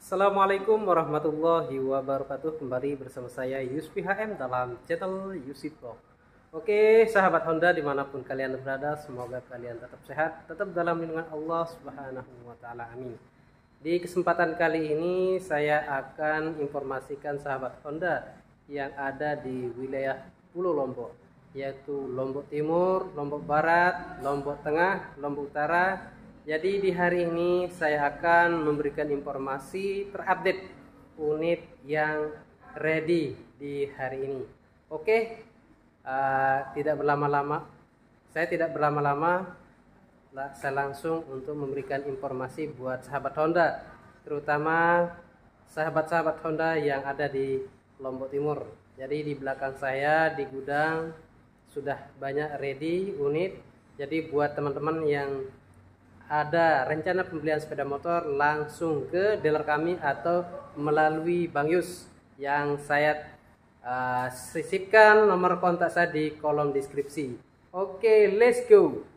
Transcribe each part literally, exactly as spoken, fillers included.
Assalamualaikum warahmatullahi wabarakatuh. Kembali bersama saya Yusfi H M dalam channel Yusuf Vlog. Oke sahabat Honda dimanapun kalian berada, semoga kalian tetap sehat, tetap dalam lindungan Allah Subhanahu wa Ta'ala, amin. Di kesempatan kali ini saya akan informasikan sahabat Honda yang ada di wilayah Pulau Lombok, yaitu Lombok Timur, Lombok Barat, Lombok Tengah, Lombok Utara. Jadi di hari ini saya akan memberikan informasi terupdate unit yang ready di hari ini. Oke, uh, tidak berlama-lama, saya tidak berlama-lama, saya langsung untuk memberikan informasi buat sahabat Honda, terutama sahabat-sahabat Honda yang ada di Lombok Timur. Jadi di belakang saya di gudang sudah banyak ready unit. Jadi buat teman-teman yang ada rencana pembelian sepeda motor, langsung ke dealer kami atau melalui Bang Yus yang saya uh, sisipkan nomor kontak saya di kolom deskripsi. Oke, let's go.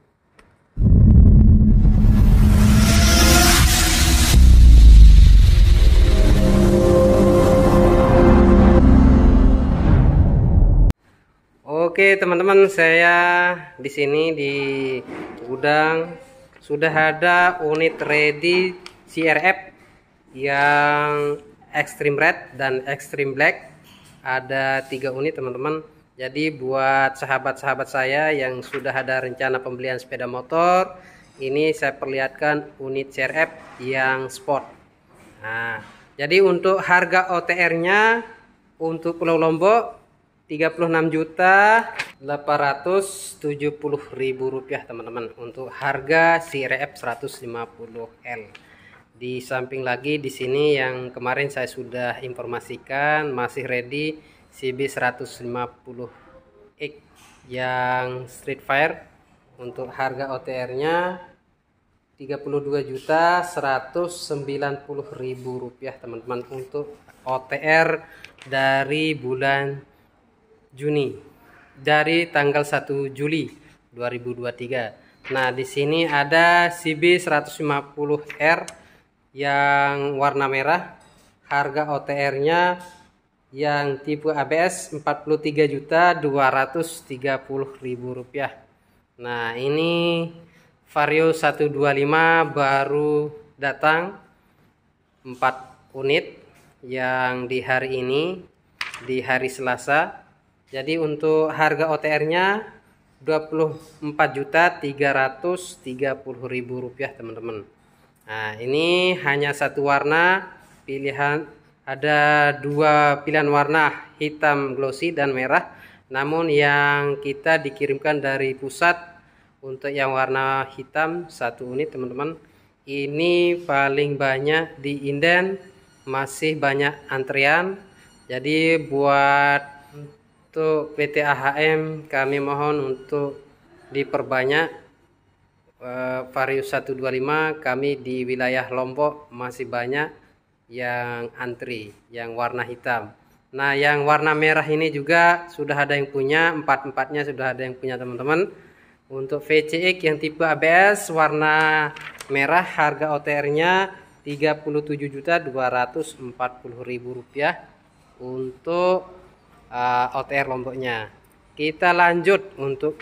Oke teman-teman, saya di sini di gudang sudah ada unit ready C R F yang Extreme Red dan Extreme Black. Ada tiga unit teman-teman. Jadi buat sahabat-sahabat saya yang sudah ada rencana pembelian sepeda motor, ini saya perlihatkan unit C R F yang sport. Nah, jadi untuk harga O T R-nya untuk Pulau Lombok tiga puluh enam juta delapan ratus tujuh puluh ribu rupiah teman-teman, untuk harga C R F seratus lima puluh L. Di samping lagi di sini yang kemarin saya sudah informasikan masih ready C B seratus lima puluh X yang Street Fire, untuk harga O T R-nya tiga puluh dua juta seratus sembilan puluh ribu rupiah teman-teman, untuk O T R dari bulan Juni, dari tanggal satu Juli dua ribu dua puluh tiga. Nah, di sini ada C B seratus lima puluh R yang warna merah. Harga O T R-nya yang tipe A B S empat puluh tiga juta dua ratus tiga puluh ribu rupiah. Nah, ini Vario seratus dua puluh lima baru datang empat unit yang di hari ini, di hari Selasa. Jadi untuk harga O T R-nya dua puluh empat juta tiga ratus tiga puluh ribu rupiah teman-teman. Nah, ini hanya satu warna pilihan, ada dua pilihan warna, hitam glossy dan merah. Namun yang kita dikirimkan dari pusat untuk yang warna hitam satu unit teman-teman. Ini paling banyak di inden, masih banyak antrian. Jadi buat untuk P T A H M kami mohon untuk diperbanyak uh, Vario seratus dua puluh lima. Kami di wilayah Lombok masih banyak yang antri yang warna hitam. Nah, yang warna merah ini juga sudah ada yang punya, empat-empatnya sudah ada yang punya teman-teman. Untuk V C X yang tipe A B S warna merah, harga O T R-nya tiga puluh tujuh juta dua ratus empat puluh ribu rupiah untuk Uh, O T R Lomboknya. Kita lanjut untuk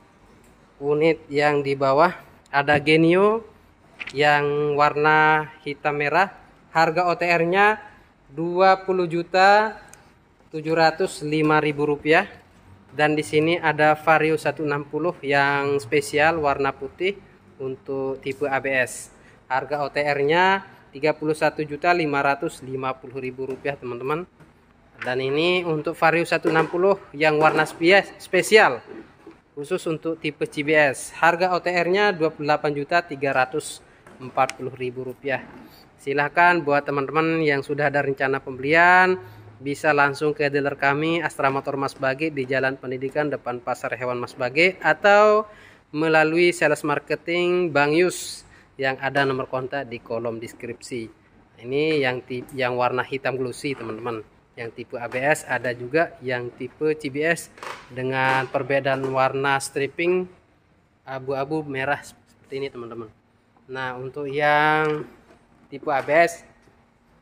unit yang di bawah, ada Genio yang warna hitam merah. Harga O T R-nya dua puluh juta tujuh ratus lima ribu rupiah. Dan di sini ada Vario seratus enam puluh yang spesial warna putih untuk tipe A B S. Harga O T R-nya tiga puluh satu juta lima ratus lima puluh ribu rupiah teman-teman. Dan ini untuk Vario seratus enam puluh yang warna spesial khusus untuk tipe C B S. Harga O T R-nya dua puluh delapan juta tiga ratus empat puluh ribu rupiah. Silahkan buat teman-teman yang sudah ada rencana pembelian, bisa langsung ke dealer kami Astra Motor Mas Bage di Jalan Pendidikan depan Pasar Hewan Mas Bage, atau melalui sales marketing Bang Yus yang ada nomor kontak di kolom deskripsi. Ini yang yang warna hitam glossy teman-teman. Yang tipe A B S, ada juga yang tipe C B S dengan perbedaan warna stripping abu-abu merah seperti ini teman-teman. Nah, untuk yang tipe A B S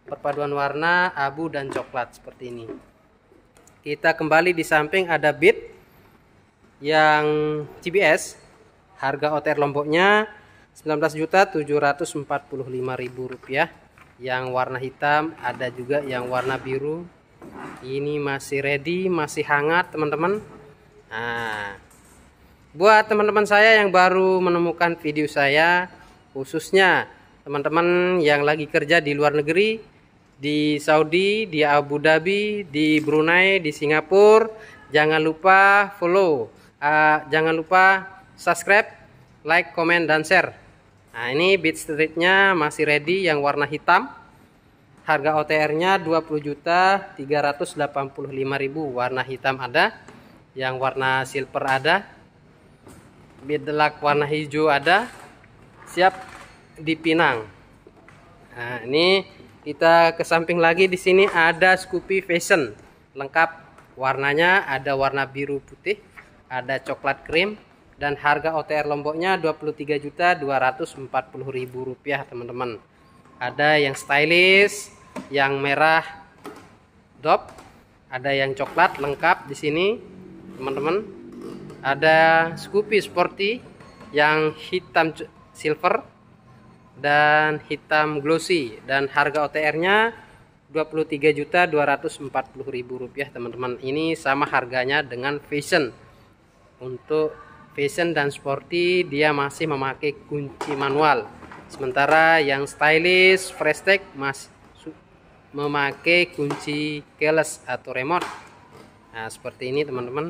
perpaduan warna abu dan coklat seperti ini. Kita kembali di samping ada Beat yang C B S, harga O T R Lomboknya sembilan belas juta tujuh ratus empat puluh lima ribu rupiah. Yang warna hitam, ada juga yang warna biru. Ini masih ready, masih hangat teman-teman. Nah, buat teman-teman saya yang baru menemukan video saya, khususnya teman-teman yang lagi kerja di luar negeri, di Saudi, di Abu Dhabi, di Brunei, di Singapura, jangan lupa follow, uh, jangan lupa subscribe, like, komen, dan share. Nah, ini Beat Streetnya masih ready yang warna hitam. Harga O T R-nya dua puluh juta tiga ratus delapan puluh lima ribu. Warna hitam ada, yang warna silver ada, Beat Deluxe warna hijau ada, siap dipinang. Nah, ini kita ke samping lagi, di sini ada Scoopy Fashion lengkap, warnanya ada warna biru putih, ada coklat krim, dan harga O T R Lomboknya dua puluh tiga juta dua ratus empat puluh ribu rupiah teman-teman. Ada yang stylish, yang merah dop, ada yang coklat lengkap di sini teman-teman. Ada Scoopy Sporty yang hitam silver dan hitam glossy, dan harga O T R-nya dua puluh tiga juta dua ratus empat puluh ribu rupiah teman-teman. Ini sama harganya dengan Fashion. Untuk Fashion dan Sporty dia masih memakai kunci manual, sementara yang stylish fresh tag masih memakai kunci keyless atau remote. Nah, seperti ini teman-teman.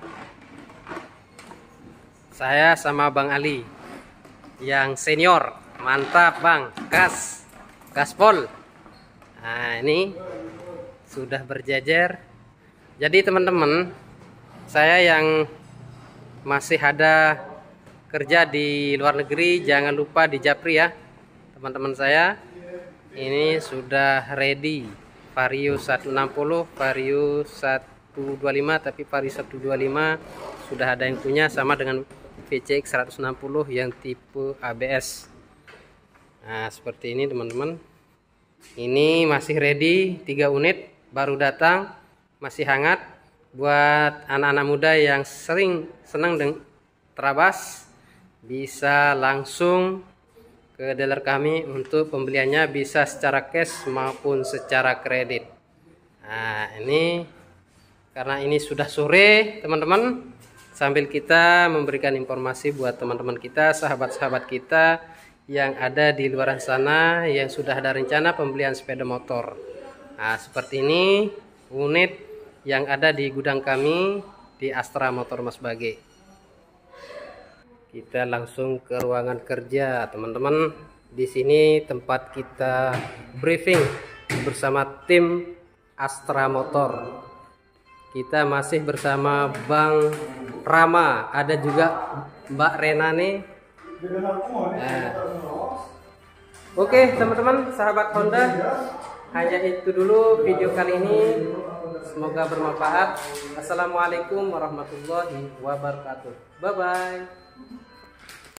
Saya sama Bang Ali yang senior, mantap Bang, gas gaspol. Nah, ini sudah berjejer. Jadi teman-teman, saya yang masih ada kerja di luar negeri, jangan lupa di Japri ya teman-teman saya. Ini sudah ready Vario seratus enam puluh, Vario seratus dua puluh lima, tapi Vario seratus dua puluh lima sudah ada yang punya, sama dengan V C X seratus enam puluh yang tipe A B S. Nah, seperti ini teman-teman. Ini masih ready, tiga unit baru datang, masih hangat. Buat anak-anak muda yang sering senang dengan terabas, bisa langsung ke dealer kami. Untuk pembeliannya bisa secara cash maupun secara kredit. Nah, ini karena ini sudah sore teman-teman, sambil kita memberikan informasi buat teman-teman kita, sahabat-sahabat kita yang ada di luar sana yang sudah ada rencana pembelian sepeda motor. Nah, seperti ini unit yang ada di gudang kami di Astra Motor Mas Bage. Kita langsung ke ruangan kerja teman-teman. Di sini tempat kita briefing bersama tim Astra Motor. Kita masih bersama Bang Rama, ada juga Mbak Rena nih. Nah. Oke teman-teman, sahabat Honda, hanya itu dulu video kali ini. Semoga bermanfaat. Assalamualaikum warahmatullahi wabarakatuh. Bye bye.